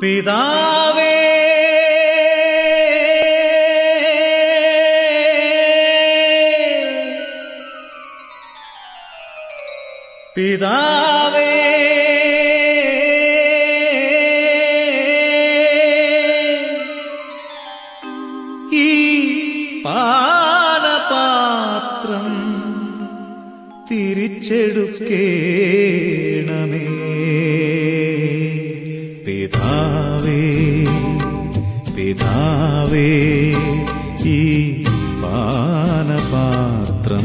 പിതാവേ പിതാവേ ഈ പാനപാത്രം തിരിച്ചെടുക്കേണമേ. പിതാവേ പിതാവേ ഈ പാനപാത്രം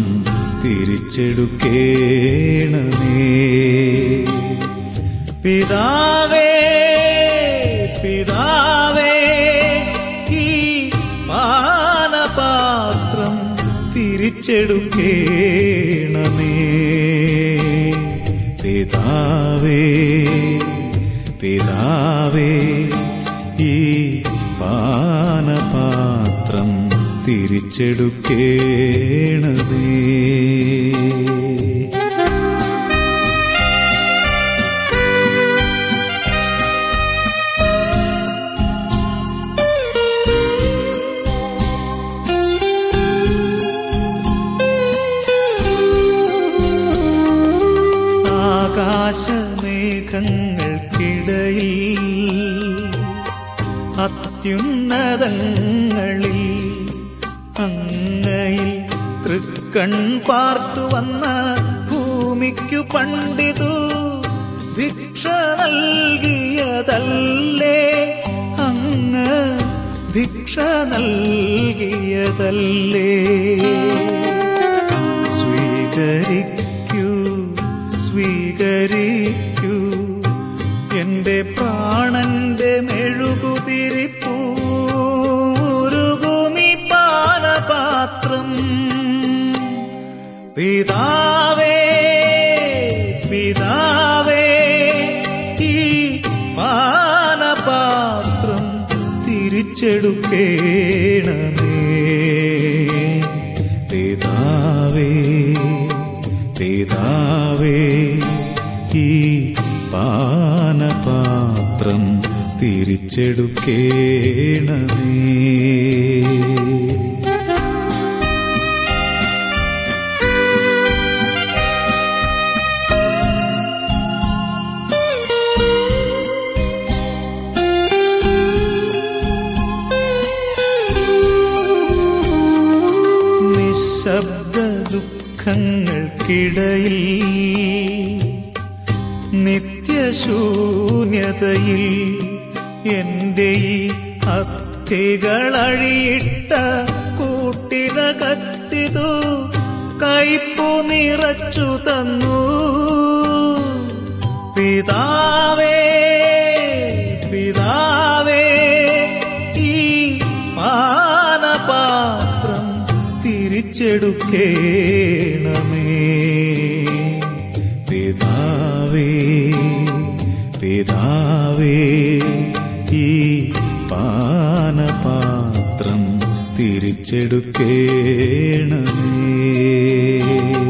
തിരിച്ചെടുക്കേണമേ. പിതാവേ പിതാവേ ഈ പാനപാത്രം തിരിച്ചെടുക്കേണമേ. പിതാവേ പിതാവേ ഈ പാനപാത്രം തിരിച്ചെടുക്കേണമേ. ആകാശമേഘങ്ങൾക്കിടയിൽ അത്യുന്നതങ്ങളിൽ അങ്ങയിൽ തൃക്കൺ പാർത്തു വന്ന ഭൂമിക്കു പണ്ടിതു ഭിക്ഷ നൽകിയതല്ലേ അങ്ങ് ഭിക്ഷ നൽകിയതല്ലേ. സ്വീകരിക്കൂ സ്വീകരിക്കൂ എന്റെ പ്രാണന്റെ മെഴുകുതിരിപ്പൂരുകുമി പാനപാത്രം. പിതാവേ പിതാവേ ഈ പാനപാത്രം തിരിച്ചെടുക്കേണമേ. പിതാവേ പിതാവേ ഈ പാനപാത്രം. പാത്രം തിരിച്ചെടുക്കേണമേ. നിശബ്ദ ദുഃഖങ്ങൾക്കിടയിൽ നിത്യശൂന്യതയിൽ എന്റെ ഈ അസ്ഥികളഴിയിട്ട കൂട്ടിനകത്തിതു കൈപ്പു നിറച്ചു തന്നു. പിതാവേ പിതാവേ ഈ പാനപാത്രം തിരിച്ചെടുക്കേണമേ. പിതാവേ പിതാവേ ഈ പാനപാത്രം തിരിച്ചെടുക്കേണമേ.